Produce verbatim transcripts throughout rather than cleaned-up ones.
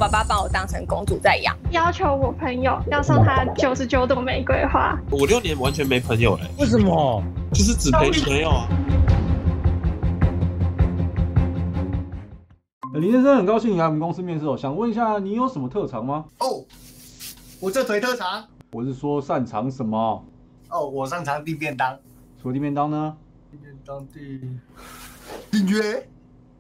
爸爸把我当成公主在养， 要求我朋友要送他九十九朵玫瑰花。 五六年完全没朋友哎， 为什么？ 就是只陪女朋友啊。 林先生，很高兴你来我们公司面试哦，想问一下你有什么特长吗？ 哦，我这腿特长。 我是说擅长什么？ 哦，我擅长订便当。 除了订便当呢？ 订便当订订阅。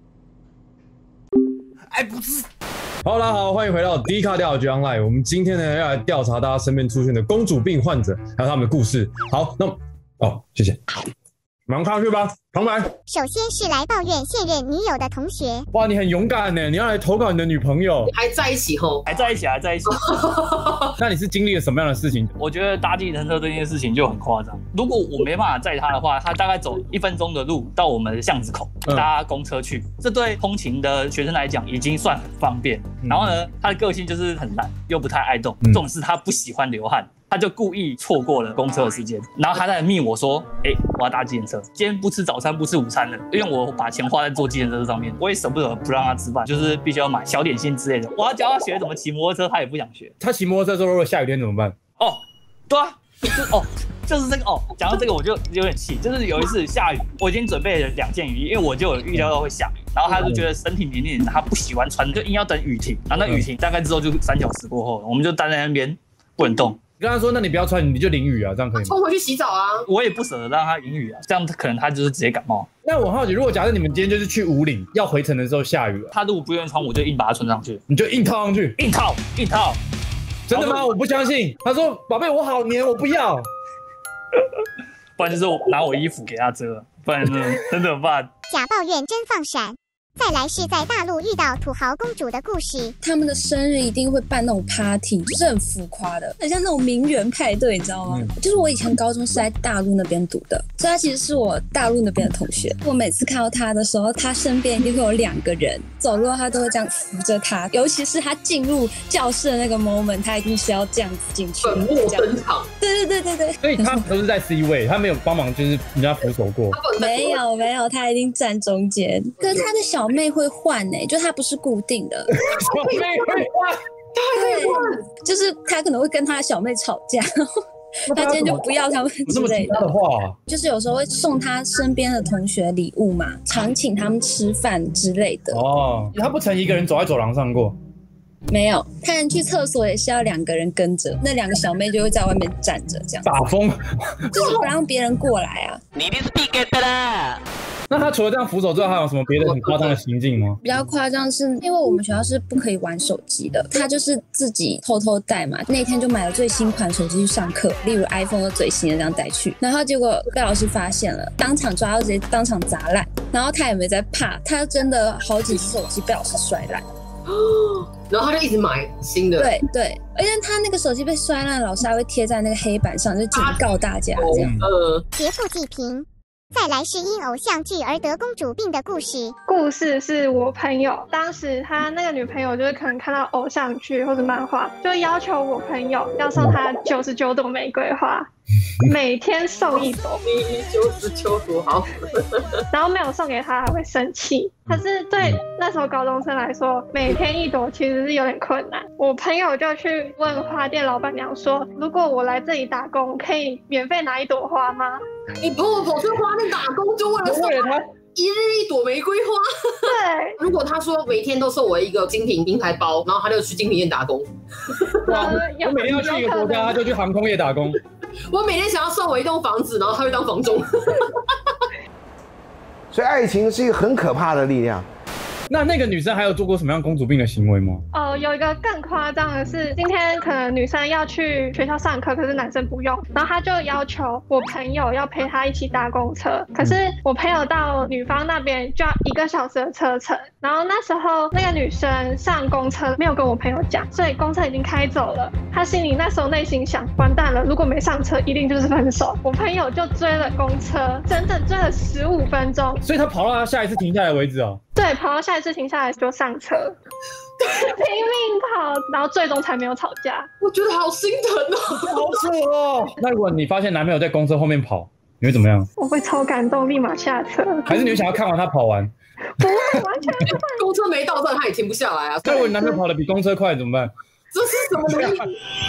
哎，不是。 好，大家好，欢迎回到迪卡调查 Online。我们今天呢要来调查大家身边出现的公主病患者，还有他们的故事。好，那哦，谢谢。马上看上去吧，旁白。 首先是来抱怨现任女友的同学。 哇，你很勇敢呢，你要来投稿你的女朋友。 还在一起吼？ 还在一起，还在一起。 那你是经历了什么样的事情？ 我觉得搭计程车这件事情就很夸张。如果我没办法载他的话，他大概走一分钟的路到我们的巷子口，搭公车去，嗯、这对通勤的学生来讲已经算很方便。嗯、然后呢，他的个性就是很懒，又不太爱动，嗯、重点是他不喜欢流汗。他就故意错过了公车的时间，然后他在密我说：“哎、欸，我要搭计程车，今天不吃早餐，不吃午餐了，因为我把钱花在坐计程车上面，我也舍不得不让他吃饭，就是必须要买小点心之类的。我要教他学怎么骑摩托车，他也不想学。 他骑摩托车的时候，如果下雨天怎么办？ 哦，对啊，就是哦，就是这个哦。讲到这个我就有点气，就是有一次下雨，我已经准备了两件雨衣，因为我就有预料到会下雨，然后他就觉得身体黏黏的，他不喜欢穿，就硬要等雨停。然后那雨停大概之后就三小时过后了，我们就待在那边不能动。” 跟他说，那你不要穿，你就淋雨啊，这样可以吗？ 冲回去洗澡啊！ 我也不舍得让他淋雨啊，这样可能他就是直接感冒。 那我好奇，如果假设你们今天就是去武岭，要回程的时候下雨了， 他如果不愿意穿，我就硬把他穿上去， 你就硬套上去， 硬套，硬套。 真的吗？我不相信。他说：“宝贝，我好黏，我不要。” 不然就是我拿我衣服给他遮，不然呢，真的办。 假抱怨真放闪。再来是在大陆遇到土豪公主的故事。 他们的生日一定会办那种 party， 就是很浮夸的，很像那种名媛派对，你知道吗？嗯、就是我以前高中是在大陆那边读的，所以他其实是我大陆那边的同学。我每次看到他的时候，他身边一定会有两个人，走路他都会这样扶着他，尤其是他进入教室的那个 moment， 他一定是要这样子进去， 本末登场。 对对对对对。 所以他都是在 C 位，他没有帮忙，就是人家扶手过。 没有没有，他一定站中间。可是他的小妹会换诶、欸，就他不是固定的。 小妹会换， 对，就是他可能会跟他的小妹吵架，他今天就不要他们之类的。 的话、啊， 就是有时候会送他身边的同学礼物嘛，常请他们吃饭之类的。 哦，他不曾一个人走在走廊上过。 没有，他人去厕所也是要两个人跟着，那两个小妹就会在外面站着，这样打风， 就是不让别人过来啊。 你一定是必给的啦。 那他除了这样扶手之外，还有什么别的很夸张的行径吗？ 比较夸张是因为我们学校是不可以玩手机的，他就是自己偷偷带嘛。那天就买了最新款手机去上课，例如 iPhone 的最新的这样带去，然后结果被老师发现了，当场抓到，直接当场砸烂。然后他也没在怕，他真的好几只手机被老师摔烂。 然后他就一直买新的， 对对，而且他那个手机被摔烂，老师还会贴在那个黑板上，就警告大家这样。 呃，劫富济贫。再来是因偶像剧而得公主病的故事。 故事是我朋友，当时他那个女朋友就是可能看到偶像剧或者漫画，就要求我朋友要送他九十九朵玫瑰花，每天送一朵。 你九十九朵好， 然后没有送给他还会生气。可是对那时候高中生来说，每天一朵其实是有点困难。我朋友就去问花店老板娘说，如果我来这里打工，可以免费拿一朵花吗？ 你不跑去花店打工，就为了送他一日一朵玫瑰花。 对， 如果他说每天都送我一个精品名牌包，然后他就去精品店打工。 哇，我每天要去一个国家，他就去航空业打工。 我每天想要送我一栋房子，然后他会当房仲。 所以爱情是一个很可怕的力量。 那那个女生还有做过什么样公主病的行为吗？ 哦，有一个更夸张的是，今天可能女生要去学校上课，可是男生不用，然后他就要求我朋友要陪他一起搭公车，可是我朋友到女方那边就要一个小时的车程，然后那时候那个女生上公车没有跟我朋友讲，所以公车已经开走了，他心里那时候内心想，完蛋了，如果没上车一定就是分手。我朋友就追了公车，整整追了十五分钟， 所以他跑到他下一次停下来为止哦。 对，跑到下一次停下来就上车，拼命跑，然后最终才没有吵架。 我觉得好心疼哦， 好扯哦。那如果你发现男朋友在公车后面跑， 你会怎么样？ 我会超感动，立马下车。 还是你会想要看完他跑完？ 不会，完全不会。 公车没到站，他也停不下来啊。 那如果你男朋友跑得比公车快怎么办？ 这是什么东西？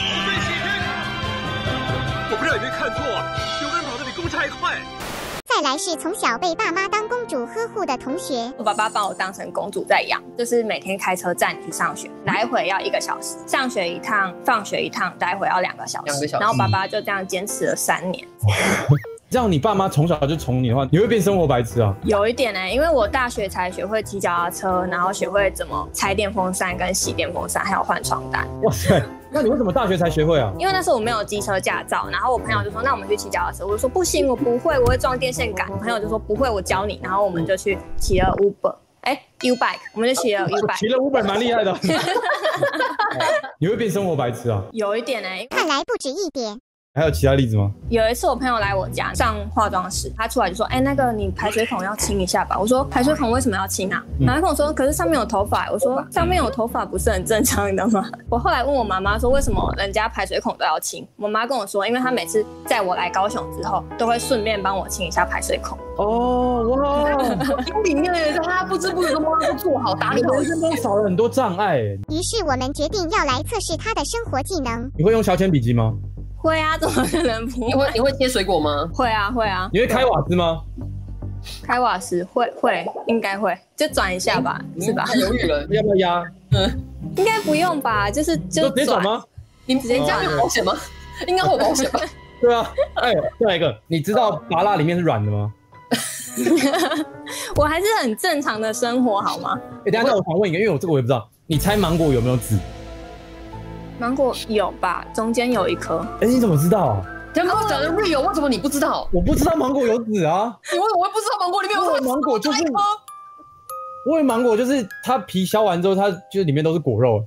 我不知道有没有看错，有个人跑得比公车还快。 再来是从小被爸妈当公主呵护的同学， 我爸爸把我当成公主在养，就是每天开车载你去上学，来回要一个小时，上学一趟，放学一趟，来回要两个小时。两个小时。然后爸爸就这样坚持了三年。 这样你爸妈从小就宠你的话，你会变生活白痴啊？ 有一点呢、欸，因为我大学才学会骑脚踏车，然后学会怎么拆电风扇、跟洗电风扇，还有换床单。 哇塞！那你为什么大学才学会啊？ 因为那时候我没有机车驾照，然后我朋友就说：“那我们去骑脚踏车。”我就说：“不行，我不会，我会撞电线杆。”我朋友就说：“不会，我教你。”然后我们就去骑了 Uber， 哎、欸、，U-Bike， 我们就骑了 U-Bike。 骑了 Uber 蛮厉害的。你会变生活白痴啊？ 有一点呢、欸， 看来不止一点。 还有其他例子吗？ 有一次我朋友来我家上化妆室，他出来就说：“哎、欸，那个你排水孔要清一下吧。”我说：“排水孔为什么要清啊？”嗯、然后他跟我说：“可是上面有头发。”我说：“上面有头发不是很正常的吗？”我后来问我妈妈说：“为什么人家排水孔都要清？”我妈跟我说：“因为她每次在我来高雄之后，都会顺便帮我清一下排水孔。” 哦，哇！ 心里面他不知不觉都帮他做好打理好， 人生中少了很多障碍。 于是我们决定要来测试他的生活技能。 你会用削铅笔机吗？ 会啊，怎么可能不会？ 你会你会切水果吗？ 会啊，会啊。 你会开瓦斯吗？ 开瓦斯会会，应该会，就转一下吧，是吧？ 犹豫了， 要不要压？ 嗯，应该不用吧，就是就直接转吗？ 你直接这样有保险吗？应该会有保险吧？ 对啊，哎，再来一个，你知道芭乐里面是软的吗？ 我还是很正常的生活，好吗？ 哎，等一下，那我想问一个，因为我这个我也不知道，你猜芒果有没有籽？ 芒果有吧，中间有一颗。 哎，你怎么知道啊？ 杨哥讲的 real， 为什么你不知道？ 我不知道芒果有籽啊！ 你为什么会不知道芒果里面有什么？ 芒果就是，我以为芒果就是它皮削完之后，它就是里面都是果肉。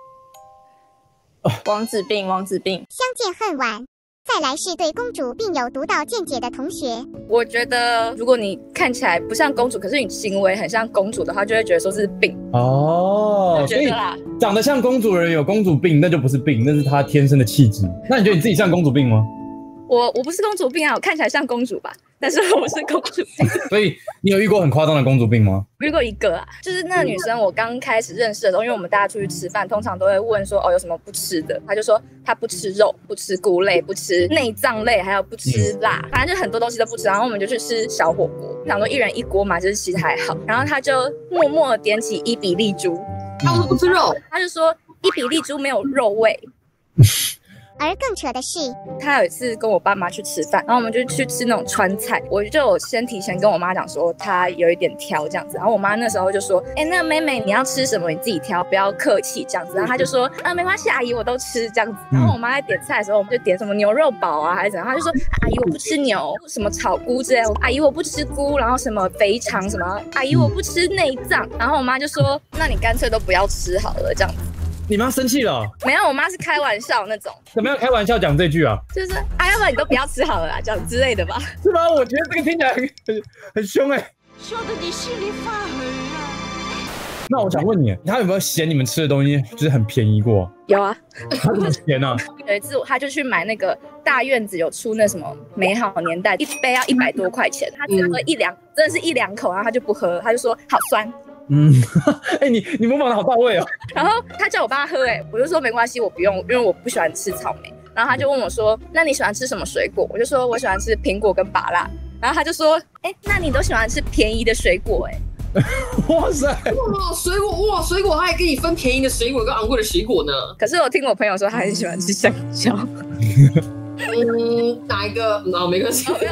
王子病，王子病， 相见恨晚。再来是对公主病有独到见解的同学。 我觉得，如果你看起来不像公主，可是你行为很像公主的话，就会觉得说是病。 哦，所以长得像公主的人有公主病，那就不是病，那是她天生的气质。那你觉得你自己像公主病吗？ 我我不是公主病啊，我看起来像公主吧，但是我是公主病。 所以你有遇过很夸张的公主病吗？ 遇过一个啊，就是那个女生，我刚开始认识的时候，因为我们大家出去吃饭，通常都会问说，哦，有什么不吃的？她就说她不吃肉，不吃菇类，不吃内脏类，还有不吃辣，嗯、反正就很多东西都不吃。然后我们就去吃小火锅，想说一人一锅嘛，就是其实还好。然后她就默默地点起伊比利猪， 她说不吃肉， 她就说伊比利猪没有肉味。 而更扯的是， 他有一次跟我爸妈去吃饭，然后我们就去吃那种川菜，我就有先提前跟我妈讲说他有一点挑这样子，然后我妈那时候就说，哎、欸，那个妹妹你要吃什么你自己挑，不要客气这样子，然后她就说，啊没关系，阿姨我都吃这样子。然后我妈在点菜的时候，我们就点什么牛肉堡啊还是怎样，她就说，阿姨我不吃牛，什么炒菇之类的，阿姨我不吃菇，然后什么肥肠什么，阿姨我不吃内脏，然后我妈就说，那你干脆都不要吃好了这样子。 你妈生气了？ 没有，我妈是开玩笑那种。 怎么样开玩笑讲这句啊？ 就是，哎，要不然你都不要吃好了啦，这样之类的吧？ 是吗？我觉得这个听起来很很很凶哎、欸。 说的你心里发狠啊！ 那我想问你，他有没有嫌你们吃的东西就是很便宜过？ 有啊。 他怎么嫌呢、啊？ 有一次他就去买那个大院子有出那什么美好年代，一杯要一百多块钱，他只喝一两，真的是一两口，然后他就不喝，他就说好酸。 嗯，哎、欸，你你模仿的好到位哦。 然后他叫我帮他喝、欸，哎，我就说没关系，我不用，因为我不喜欢吃草莓。然后他就问我说：“那你喜欢吃什么水果？”我就说我喜欢吃苹果跟芭乐。然后他就说：“哎、欸，那你都喜欢吃便宜的水果、欸？”哎， 哇塞， 哇，水果哇，水果他还给你分便宜的水果跟昂贵的水果呢。 可是我听我朋友说他很喜欢吃香蕉。 嗯，哪一个？啊，没关系。 天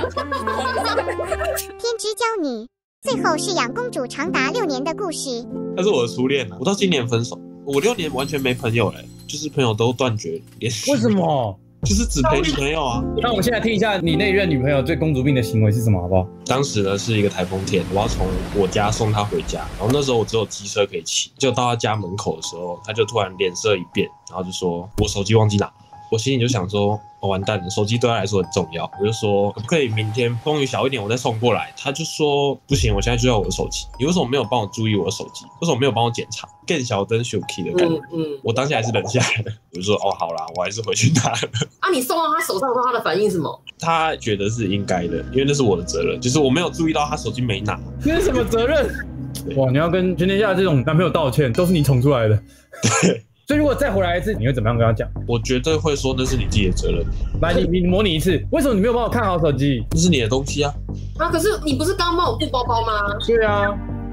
之娇女。最后是养公主长达六年的故事。 他是我的初恋啊，我到今年分手，我六年完全没朋友嘞、欸，就是朋友都断绝联系。 为什么？ 就是只陪女朋友啊。 那我们现在听一下你那一任女朋友最公主病的行为是什么，好不好？ 当时呢是一个台风天，我要从我家送她回家，然后那时候我只有机车可以骑，就到她家门口的时候，她就突然脸色一变，然后就说我手机忘记拿。 我心里就想说，哦，完蛋了，手机对他来说很重要。我就说，可不可以明天风雨小一点，我再送过来？他就说不行，我现在就要我的手机。你为什么没有帮我注意我的手机？为什么没有帮我检查？更小灯 Shuki 的感觉。嗯嗯，我当下还是忍下来了。我就说，哦，好啦，我还是回去拿了。 啊，你送到他手上的时候，他的反应是什么？ 他觉得是应该的，因为那是我的责任，就是我没有注意到他手机没拿。 这是什么责任？哇，你要跟全天下这种男朋友道歉，都是你宠出来的。对。所以如果再回来一次，你会怎么样跟他讲？ 我绝对会说那是你自己的责任。 来，你你模拟一次，为什么你没有帮我看好手机？ 那是你的东西啊！ 啊，可是你不是刚帮我顾包包吗？ 对啊。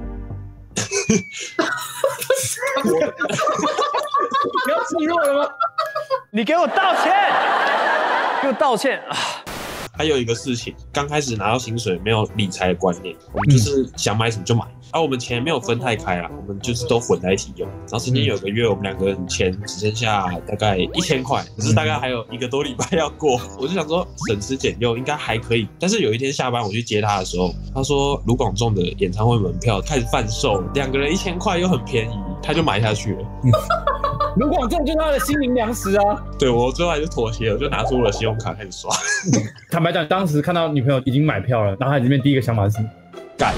你要示弱了吗？ 你给我道歉！给我道歉啊！ 还有一个事情，刚开始拿到薪水没有理财的观念，我们就是想买什么就买。而、啊、我们钱没有分太开啦，我们就是都混在一起用。然后曾经有个月，我们两个人钱只剩下大概一千块，可是大概还有一个多礼拜要过，我就想说省吃俭用应该还可以。但是有一天下班我去接他的时候，他说卢广仲的演唱会门票开始贩售，两个人一千块又很便宜，他就买下去了。 卢广仲就是他的心灵粮食啊！ 对，我最后还是妥协了，就拿出我的信用卡开始刷。 坦白讲，当时看到女朋友已经买票了，脑海里面第一个想法是什么？ 干。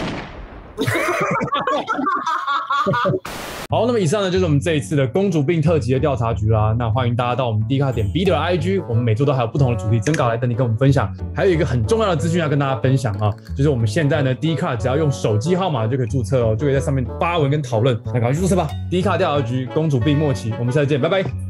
好，那么以上呢就是我们这一次的公主病特辑的调查局啦。那欢迎大家到我们 D 卡点 B 的 I G， 我们每周都还有不同的主题征稿来等你跟我们分享。还有一个很重要的资讯要跟大家分享啊，就是我们现在呢 D 卡只要用手机号码就可以注册哦，就可以在上面发文跟讨论。那赶快去注册吧 ！D 卡调查局公主病末期，我们下次见，拜拜。